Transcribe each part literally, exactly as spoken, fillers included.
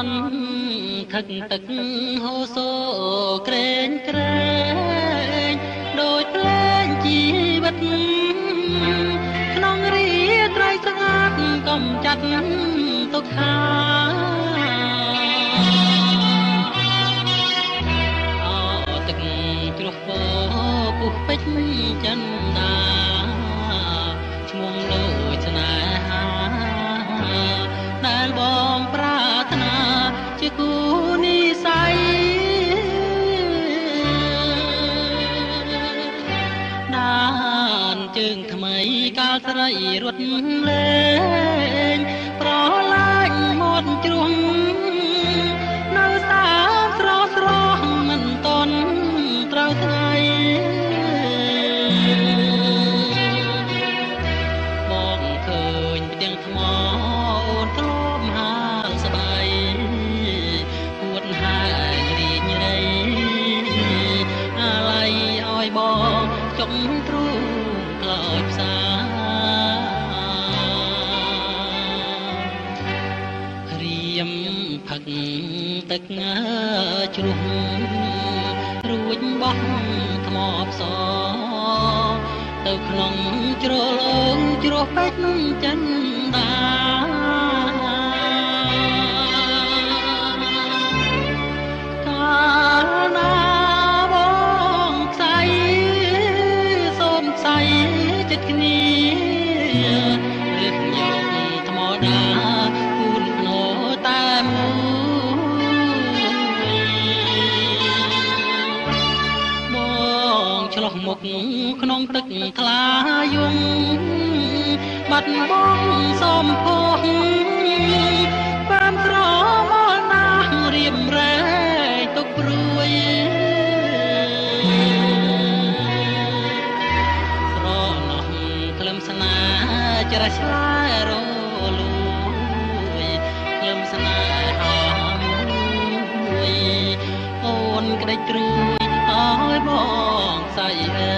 ន់ខឹកទឹកហូសូក្រែងក្រែងដោយភ្លេងជីវិតក្នុងរីត្រៃស្ងាត់កំចាត់ទុកថាអោទឹកជ្រោះពោពុះពេជ្រចិនដាឈ្មោះដូចស្នេហាដែលបងប្រាថ្នាជាគូនិស័យដានជើងថ្មីកាលស្រីរត់លេងប្រឡាញមាត់ជ្រុំនៅសាស្រស់ស្រស់មិនតន់ត្រូវថ្ងៃបងឃើញផ្ទាំងថ្មអូនធ្លាប់ហាលស្បៃហួតហើយរីងរៃអាឡ័យឲ្យបងចុងទ្រូងក្លោចផ្សារៀមផឹកទឹកជ្រោះរួចបោះថ្មផ្សទៅក្នុងជ្រលងជ្រោះពេជ្រចិនដាកាលណាបងខ្សៃសូមខ្សៃចិត្តគ្នារឹកយកថ្មដាគូនភ្នោតែមួយបងឆ្លោះមុខក្នុងទឹកថ្លាយំបាត់បងសំផស្សបានស្រមោលណាស់រៀមរែកទុកព្រួយស្រណោះក្លឹមស្នេហ៍ច្រេះឆ្លើយរលួយក្លឹមស្នេហាមួយអូនក្ដេចត្រួយឲ្យបងស្អីអើ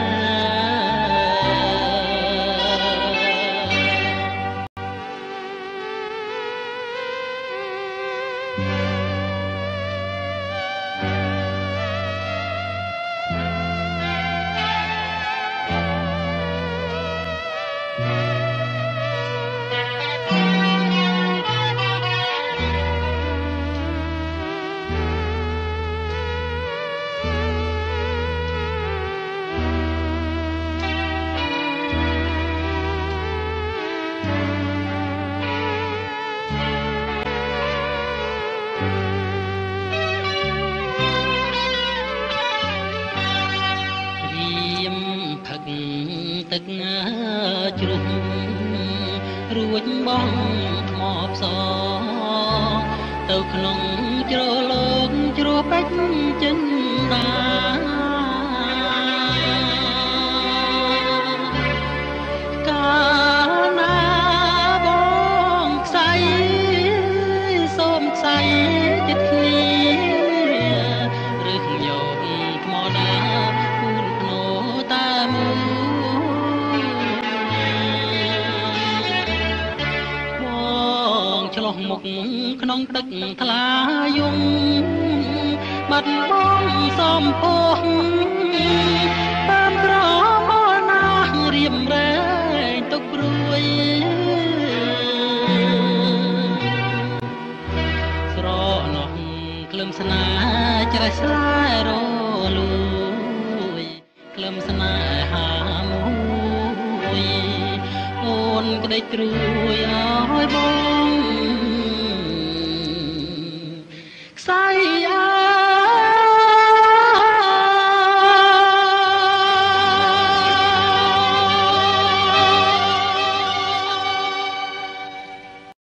ទឹកជ្រោះរួចបងថ្មផ្សទៅក្នុងជ្រលងជ្រោះពេជ្រចិនដាកាលណាបងខ្សៃសូមខ្សៃចិត្តគ្នារឹកយកថ្មដាគូនភ្នោតែមួយឆ្លោះមុខក្នុងទឹកថ្លាយំបាត់បងសំផស្សបានក្រមោលណាស់រៀមរែកទុកព្រួយស្រណោះក្លឹមស្នេហ៍ច្រេះឆ្លើយរលួយក្លឹមស្នេហាមួយអូនក្ដេចត្រួយឲ្យបង